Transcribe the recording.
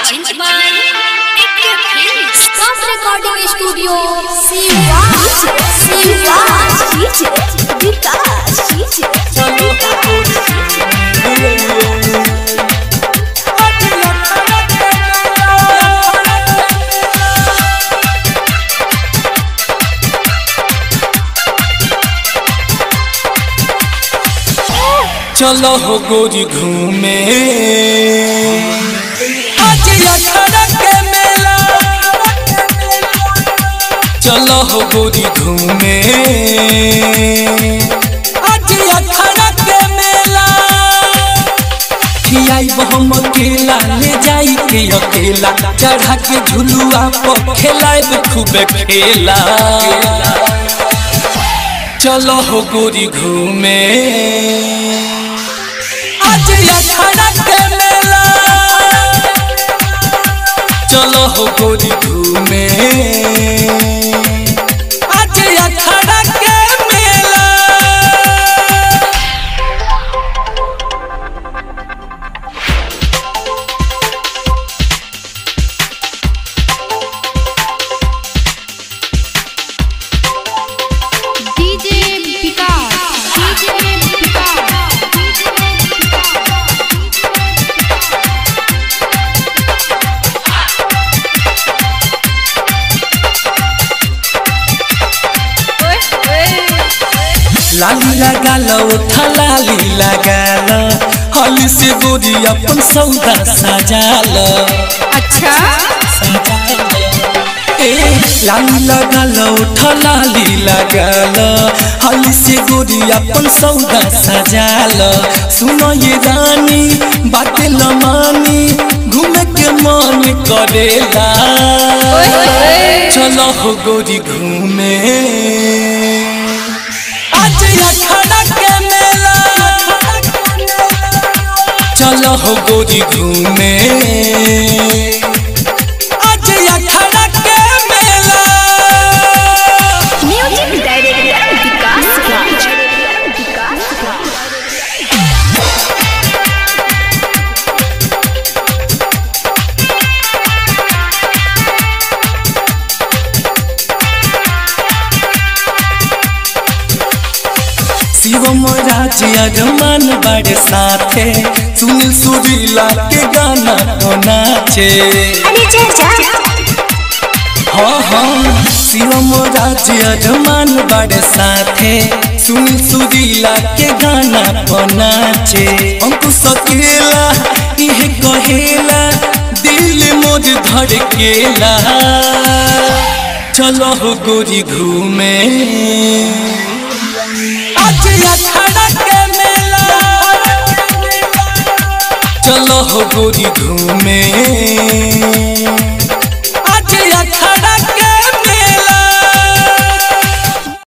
Presented by Stop Recording Studio, चलो हो गोरी घूमे आज अखाड़ा के मेला। चलो हो गोरी घूमे आज अखाड़ा के मेला। खियाई हम अकेला ले जाई के अकेला चढ़ा के झुलुआ पर खेलाए खूबे खेला। चलो हो गोरी घूमे आज अखाड़ा के मेला। चलो हो गोरी घूमे आज अखाड़ा के मेला। लाली लगा लो थलाली लगा लो हली से गोरी अपन सौदा सजा लो। अच्छा लाली लगा लो थलाली लगा लो हली से गोरी अपन सौदा सजा लो। सुनो ये रानी बातें न मानी घूमे के मन करेला। चलो हो गोरी घूमे आज अखाड़ा के मेला। चलो हो गोरी घूमे आज अखाड़ा के मेला। Music director Vikas Raj. शिवम राज अरमान बड़े साथे सुनील सुरीला के गाना तो नाचे। हाँ हाँ शिवम राज अरमान बड़े साथे सुनील सुरीला के गाना तो नाचे। हमको सकेला यह कहेला दिल मोर धड़केला। चलो हो गोरी घूमे आज अखाड़ा के मेला। चलो हो गोरी घूमे